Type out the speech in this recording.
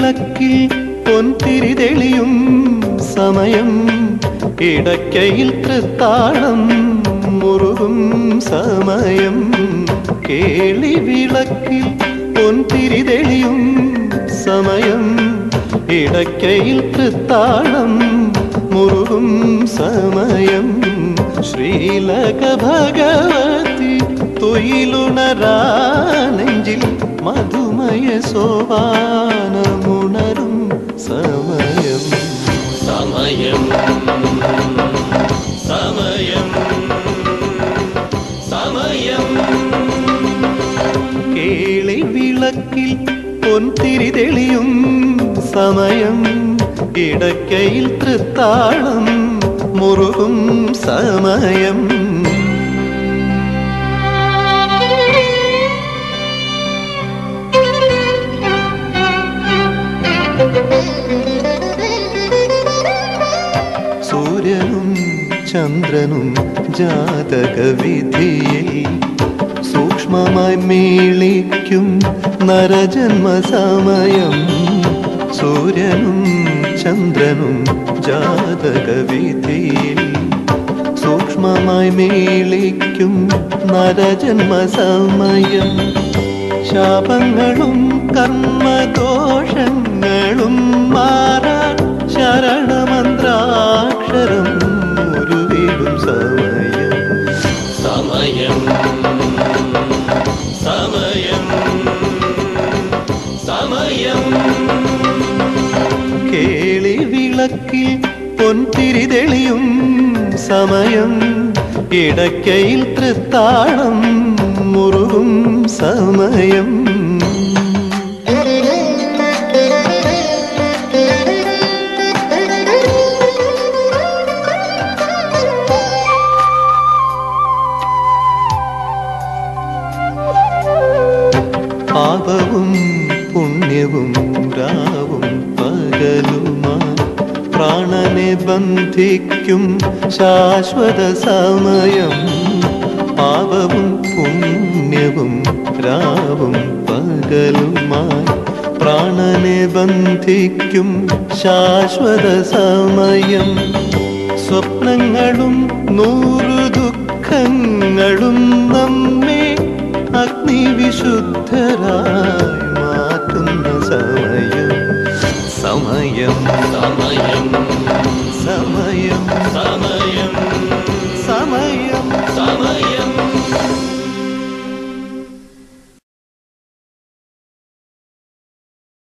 വിളക്കിൽ പൊൻതിരി തെളിയും സമയം, ഇടയ്ക്കയിൽ തൃത്താളം മുറുകും സമയം. കേളി വിളക്കിൽ പൊൻതിരി തെളിയും സമയം, ഇടയ്ക്കയിൽ തൃത്താളം മുറുകും സമയം. ശ്രീലക ഭഗവതി തൊയിലുണരാനെഞ്ചിൽ മധുമയ സോപാനമുണരും സമയം. സമയം സമയം സമയം. കേളി വിളക്കിൽ പൊൻതിരി തെളിയും സമയം, ഇടയ്ക്കയിൽ തൃത്താളം മുറുകും സമയം. സൂര്യനും ചന്ദ്രനും ജാതകവിധിയിൽ സൂക്ഷ്മമായി മേളിക്കും നരജന്മസമയം. സൂര്യനും ചന്ദ്രനും ജാതകവിധിയിൽ സൂക്ഷ്മമായി മേളിക്കും നരജന്മസമയം. ശാപങ്ങളും കർമ്മദോഷങ്ങളും മാറാൻ ശരണമന്ത്രാക്ഷരം ഉരുവിടും സമയം. സമയം സമയം സമയം. കേളി വിളക്കിൽ പൊൻതിരി തെളിയും സമയം, ഇടയ്ക്കയിൽ തൃത്താളം മുറുകും സമയം. പാപവും പുണ്യവും രാവും പകലുമായി പ്രാണനെ ബന്ധിക്കും ശാശ്വത സമയം. പാപവും പുണ്യവും രാവും പകലുമായി പ്രാണനെ ബന്ധിക്കും ശാശ്വത സമയം. സ്വപ്നങ്ങളും 100 ദുഃഖങ്ങളും നമ്മെ അഗ്നിവിശുദ്ധരായി മാറ്റുന്ന സമയം. സമയം